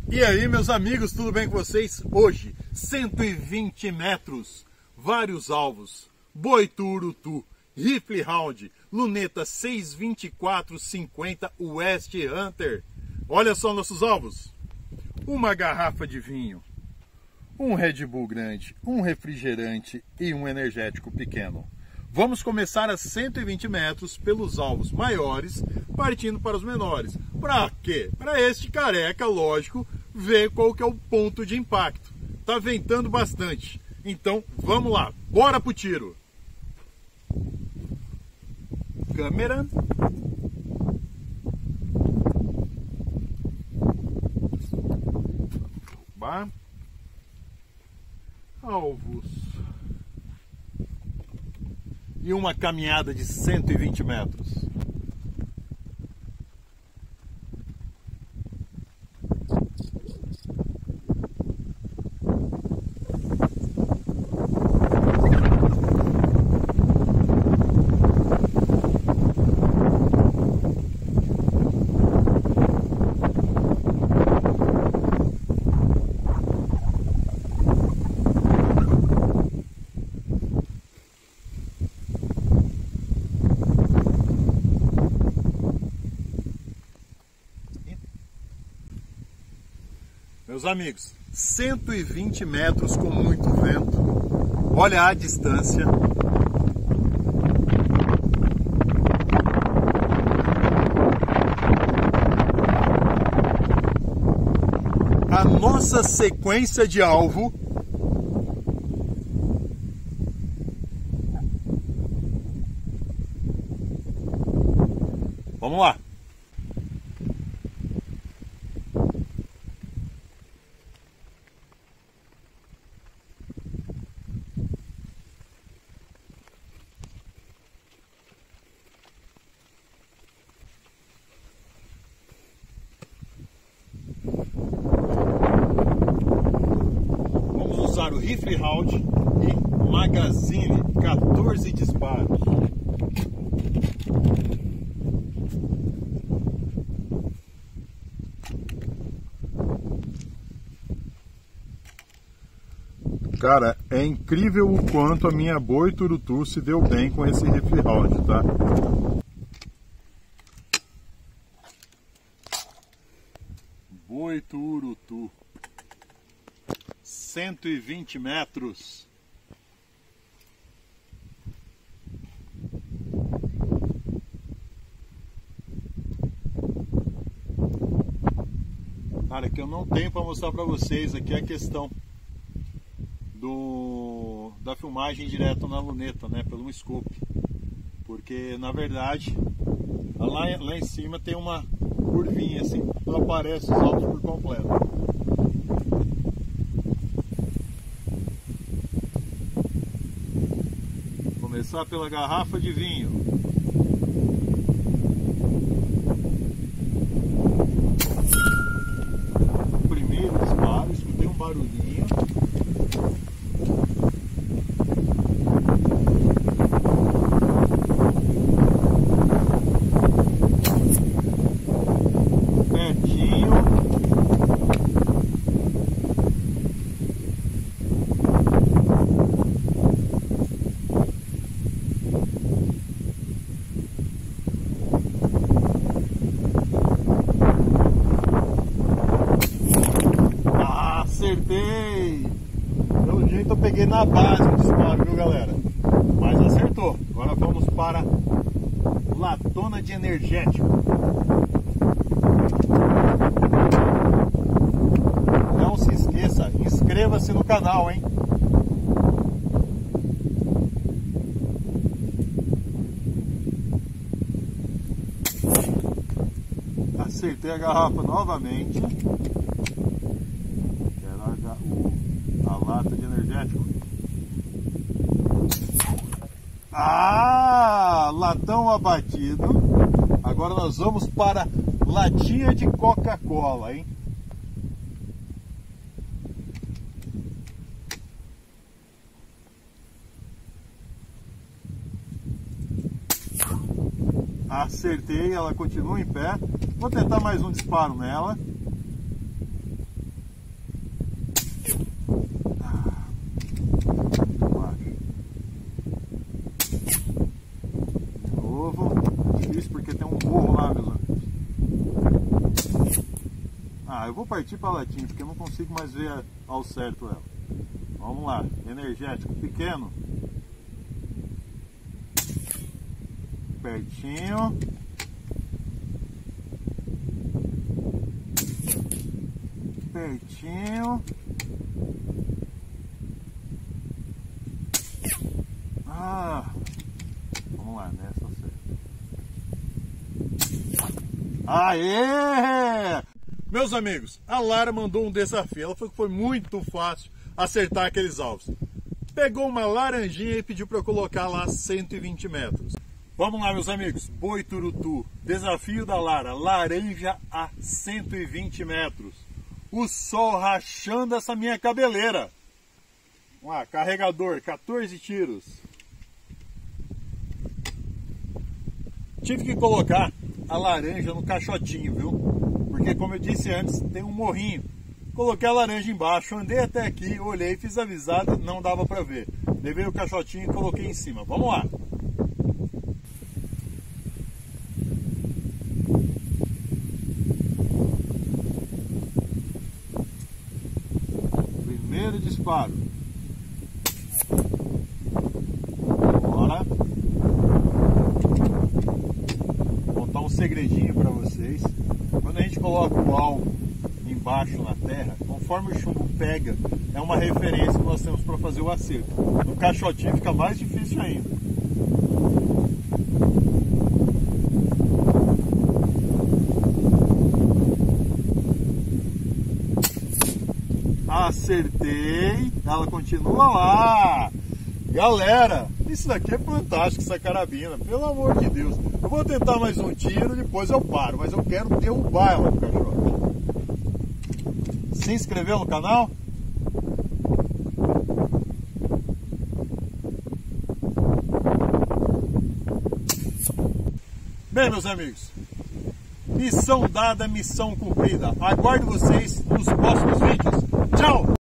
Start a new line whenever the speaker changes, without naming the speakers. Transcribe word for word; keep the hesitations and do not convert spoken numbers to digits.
E aí, meus amigos, tudo bem com vocês? Hoje, cento e vinte metros, vários alvos, Boiturutu, rifle round, luneta seis vinte e quatro cinquenta West Hunter. Olha só nossos alvos: uma garrafa de vinho, um Red Bull grande, um refrigerante e um energético pequeno. Vamos começar a cento e vinte metros pelos alvos maiores, partindo para os menores. Para quê? Para este careca, lógico, ver qual que é o ponto de impacto. Tá ventando bastante. Então, vamos lá. Bora pro tiro. Câmera. Bah. Alvos. E uma caminhada de cento e vinte metros. Meus amigos, cento e vinte metros com muito vento. Olha a distância. A nossa sequência de alvo. Vamos lá. O rifle round e magazine, quatorze disparos. Cara, é incrível o quanto a minha Boiturutu se deu bem com esse rifle round, tá? Boiturutu. cento e vinte metros. Cara, que eu não tenho para mostrar para vocês aqui a questão do da filmagem direto na luneta, né, pelo scope, porque na verdade lá, lá em cima tem uma curvinha assim, não aparece os alvos por completo. Começar pela garrafa de vinho. Primeiro disparo, escutei um barulhinho. Pertinho. Acertei! Pelo jeito eu peguei na base o disparo, viu, galera? Mas acertou. Agora vamos para latona de energético. Não se esqueça, inscreva-se no canal, hein? Acertei a garrafa novamente. A lata de energético. Ah, latão abatido. Agora nós vamos para latinha de Coca-Cola, hein? Acertei, ela continua em pé. Vou tentar mais um disparo nela. Ah, eu vou partir para latinha, porque eu não consigo mais ver ao certo ela. Vamos lá, energético pequeno. Pertinho. Pertinho. Ah, vamos lá, nessa certa. Aê! Meus amigos, a Lara mandou um desafio. Ela falou que foi muito fácil acertar aqueles alvos. Pegou uma laranjinha e pediu para eu colocar lá cento e vinte metros. Vamos lá, meus amigos. Boi turutu. Desafio da Lara. Laranja a cento e vinte metros. O sol rachando essa minha cabeleira. Vamos lá, carregador, quatorze tiros. Tive que colocar a laranja no caixotinho, viu? Porque, como eu disse antes, tem um morrinho. Coloquei a laranja embaixo, andei até aqui, olhei, fiz a visada, não dava pra ver. Levei o caixotinho e coloquei em cima. Vamos lá! Primeiro disparo. Bora! Vou contar um segredinho para vocês. Quando a gente coloca o alvo embaixo na terra, conforme o chumbo pega, é uma referência que nós temos para fazer o acerto. No caixotinho fica mais difícil ainda. Acertei, ela continua lá. Galera, isso daqui é fantástico, essa carabina, pelo amor de Deus. Eu vou tentar mais um tiro, depois eu paro, mas eu quero derrubar ela do caixote. Se inscreveu no canal? Bem, meus amigos, missão dada, missão cumprida. Aguardo vocês nos próximos vídeos. Tchau!